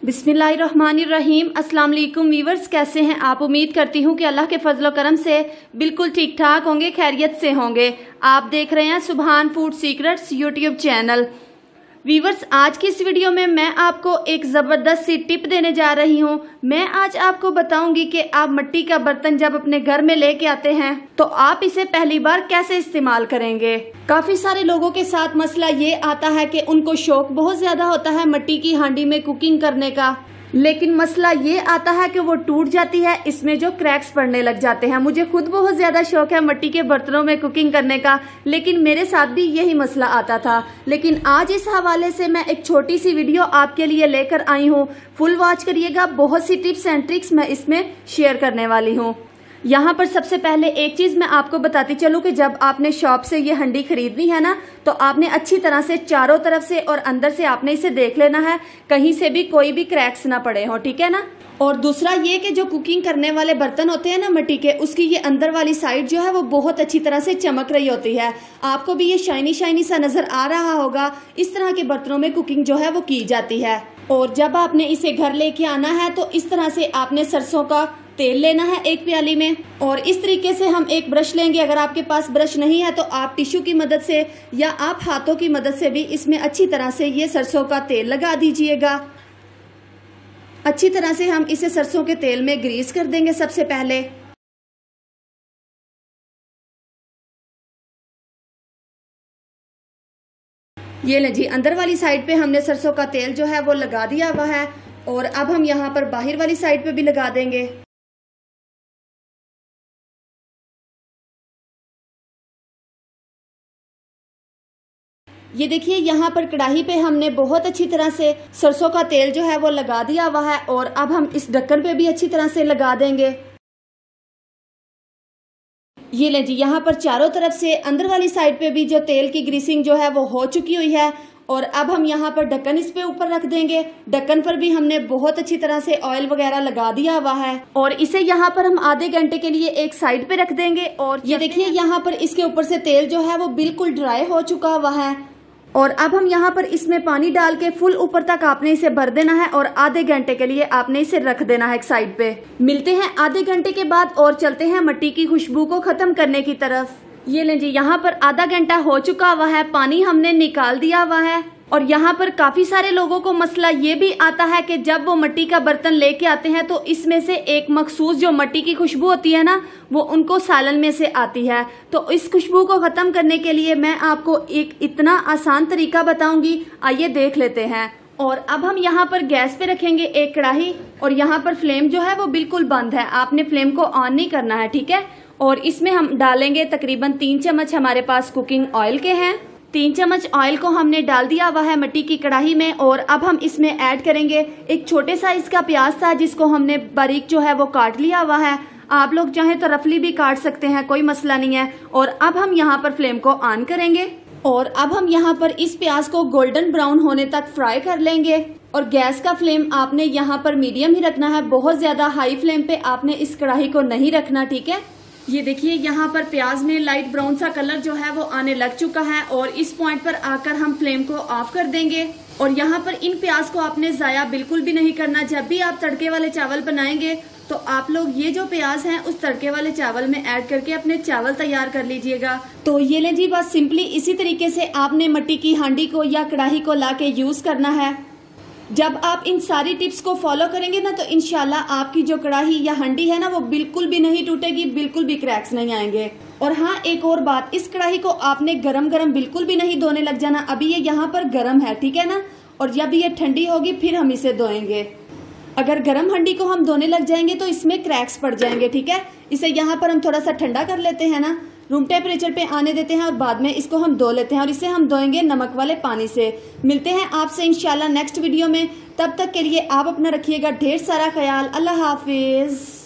बिस्मिल्लाहिर्रहमानिर्रहीम। अस्सलाम वालेकुम वीवर्स, कैसे हैं आप? उम्मीद करती हूँ कि अल्लाह के फजल व करम से बिल्कुल ठीक ठाक होंगे, खैरियत से होंगे। आप देख रहे हैं Subhan food secrets YouTube channel. Viewers, आज की इस वीडियो में मैं आपको एक ज़बरदस्त सी टिप देने जा रही हूँ। मैं आज आपको बताऊंगी कि आप मिट्टी का बर्तन जब अपने घर में लेके आते हैं तो आप इसे पहली बार कैसे इस्तेमाल करेंगे। काफी सारे लोगों के साथ मसला ये आता है कि उनको शौक बहुत ज्यादा होता है मिट्टी की हांडी में कुकिंग करने का, लेकिन मसला ये आता है कि वो टूट जाती है, इसमें जो क्रैक्स पड़ने लग जाते हैं। मुझे खुद बहुत ज्यादा शौक है मिट्टी के बर्तनों में कुकिंग करने का, लेकिन मेरे साथ भी यही मसला आता था। लेकिन आज इस हवाले से मैं एक छोटी सी वीडियो आपके लिए लेकर आई हूँ। फुल वॉच करिएगा, बहुत सी टिप्स एंड ट्रिक्स मैं इसमें शेयर करने वाली हूँ। यहाँ पर सबसे पहले एक चीज मैं आपको बताती चलूं कि जब आपने शॉप से ये हंडी खरीदनी है ना, तो आपने अच्छी तरह से चारों तरफ से और अंदर से आपने इसे देख लेना है, कहीं से भी कोई भी क्रैक्स ना पड़े हो, ठीक है ना। और दूसरा ये कि जो कुकिंग करने वाले बर्तन होते हैं ना मिट्टी के, उसकी ये अंदर वाली साइड जो है वो बहुत अच्छी तरह से चमक रही होती है। आपको भी ये शाइनी शाइनी सा नजर आ रहा होगा। इस तरह के बर्तनों में कुकिंग जो है वो की जाती है। और जब आपने इसे घर लेके आना है तो इस तरह से आपने सरसों का तेल लेना है एक प्याली में, और इस तरीके से हम एक ब्रश लेंगे। अगर आपके पास ब्रश नहीं है तो आप टिश्यू की मदद से या आप हाथों की मदद से भी इसमें अच्छी तरह से ये सरसों का तेल लगा दीजिएगा। अच्छी तरह से हम इसे सरसों के तेल में ग्रीस कर देंगे सबसे पहले। ये ले जी, अंदर वाली साइड पे हमने सरसों का तेल जो है वो लगा दिया हुआ है, और अब हम यहाँ पर बाहर वाली साइड पे भी लगा देंगे। ये देखिए, यहाँ पर कढ़ाई पे हमने बहुत अच्छी तरह से सरसों का तेल जो है वो लगा दिया हुआ है, और अब हम इस ढक्कन पे भी अच्छी तरह से लगा देंगे। ये ले जी, यहाँ पर चारों तरफ से अंदर वाली साइड पे भी जो तेल की ग्रीसिंग जो है वो हो चुकी हुई है, और अब हम यहाँ पर ढक्कन इस पे ऊपर रख देंगे। ढक्कन पर भी हमने बहुत अच्छी तरह से ऑयल वगैरह लगा दिया हुआ है, और इसे यहाँ पर हम आधे घंटे के लिए एक साइड पे रख देंगे। और ये देखिए, यहाँ पर इसके ऊपर से तेल जो है वो बिल्कुल ड्राई हो चुका हुआ है, और अब हम यहाँ पर इसमें पानी डाल के फुल ऊपर तक आपने इसे भर देना है, और आधे घंटे के लिए आपने इसे रख देना है एक साइड पे। मिलते हैं आधे घंटे के बाद और चलते हैं मिट्टी की खुशबू को खत्म करने की तरफ। ये लें जी, यहाँ पर आधा घंटा हो चुका हुआ है, पानी हमने निकाल दिया हुआ है। और यहाँ पर काफी सारे लोगों को मसला ये भी आता है कि जब वो मिट्टी का बर्तन लेके आते हैं तो इसमें से एक मखसूस जो मिट्टी की खुशबू होती है ना, वो उनको सालन में से आती है। तो इस खुशबू को खत्म करने के लिए मैं आपको एक इतना आसान तरीका बताऊंगी, आइए देख लेते हैं। और अब हम यहाँ पर गैस पे रखेंगे एक कढ़ाई, और यहाँ पर फ्लेम जो है वो बिल्कुल बंद है, आपने फ्लेम को ऑन नहीं करना है, ठीक है। और इसमें हम डालेंगे तकरीबन 3 चम्मच हमारे पास कुकिंग ऑयल के हैं। 3 चम्मच ऑयल को हमने डाल दिया हुआ है मिट्टी की कढ़ाई में, और अब हम इसमें ऐड करेंगे एक छोटे साइज का प्याज था जिसको हमने बारीक जो है वो काट लिया हुआ है। आप लोग चाहें तो रफली भी काट सकते हैं, कोई मसला नहीं है। और अब हम यहाँ पर फ्लेम को ऑन करेंगे, और अब हम यहाँ पर इस प्याज को गोल्डन ब्राउन होने तक फ्राई कर लेंगे। और गैस का फ्लेम आपने यहाँ पर मीडियम ही रखना है, बहुत ज्यादा हाई फ्लेम पे आपने इस कढ़ाई को नहीं रखना, ठीक है। ये देखिए, यहाँ पर प्याज में लाइट ब्राउन सा कलर जो है वो आने लग चुका है, और इस पॉइंट पर आकर हम फ्लेम को ऑफ कर देंगे। और यहाँ पर इन प्याज को आपने जाया बिल्कुल भी नहीं करना। जब भी आप तड़के वाले चावल बनाएंगे तो आप लोग ये जो प्याज हैं उस तड़के वाले चावल में ऐड करके अपने चावल तैयार कर लीजिएगा। तो ये ले जी, बस सिंपली इसी तरीके से आपने मिट्टी की हांडी को या कढ़ाई को ला के यूज करना है। जब आप इन सारी टिप्स को फॉलो करेंगे ना, तो इंशाल्लाह आपकी जो कढ़ाई या हंडी है ना वो बिल्कुल भी नहीं टूटेगी, बिल्कुल भी क्रैक्स नहीं आएंगे। और हाँ, एक और बात, इस कढ़ाई को आपने गरम गरम बिल्कुल भी नहीं धोने लग जाना। अभी ये यहाँ पर गरम है, ठीक है ना, और जब ये ठंडी होगी फिर हम इसे धोएंगे। अगर गरम हंडी को हम धोने लग जाएंगे तो इसमें क्रैक्स पड़ जाएंगे, ठीक है। इसे यहाँ पर हम थोड़ा सा ठंडा कर लेते हैं ना, रूम टेम्परेचर पे आने देते हैं, और बाद में इसको हम धो लेते हैं, और इसे हम धोएंगे नमक वाले पानी से। मिलते हैं आपसे इंशाल्लाह नेक्स्ट वीडियो में, तब तक के लिए आप अपना रखिएगा ढेर सारा ख्याल। अल्लाह हाफिज।